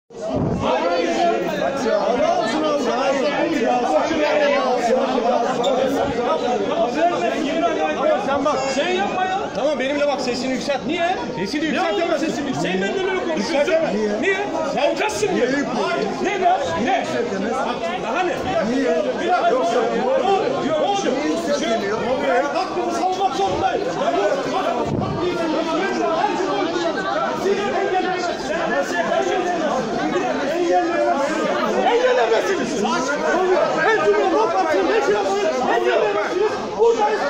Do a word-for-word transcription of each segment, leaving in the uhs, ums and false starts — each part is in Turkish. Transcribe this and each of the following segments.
Sen bak. Sen yapma ya. Tamam benimle bak sesini yükselt. Niye? Sesini yükseltemez. Sesini yükselt. Sen benimle böyle konuşuyorsun. Niye? Niye? Sen avukasın diye. Ne be? Ne? Daha ne? Niye? Biraz yoksa ne oluyor? Ne oluyor? Ne oluyor? Hakkımı savunmak zorundayım. Engellemezsiniz. Ben duruyorum. Ne yaparsın? Ne şey yaparsın? Engellemezsiniz. Buradayız.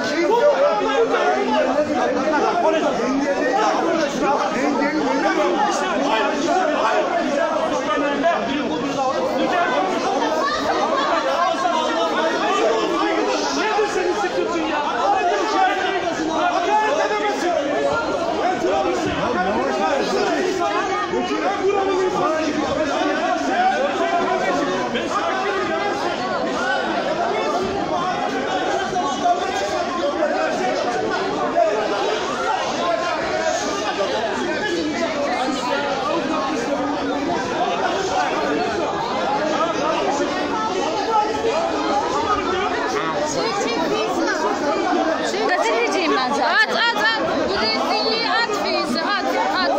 Gazeteciyim ben zaten. At at at. Bu rezilliği at Feyzi. At at.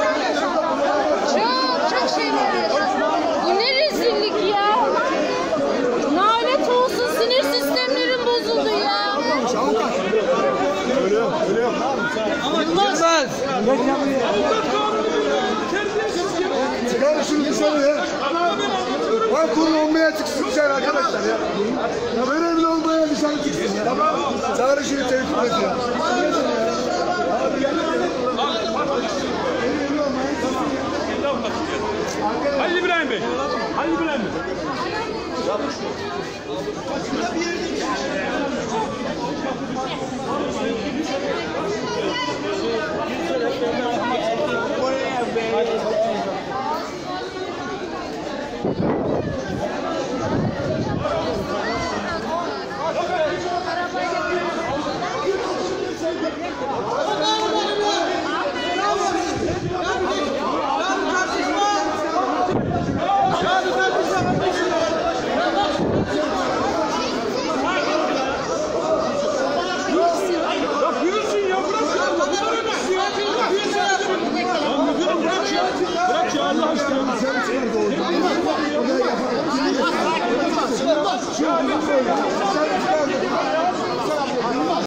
Çok çok şey var. Bu ne rezillik ya. Lanet olsun, sinir sistemlerim bozuldu ya. Öyle yok. Öyle yok. Olmaz. Çıkar şunu dışarıya. Lan kurulu olmaya çıksın dışarı arkadaşlar ya. Ya böyle evli olmaya dışarı çıksın ya. Çağırın şunu telefon et ya. Halil İbrahim Bey. Halil İbrahim Bey. Thank you.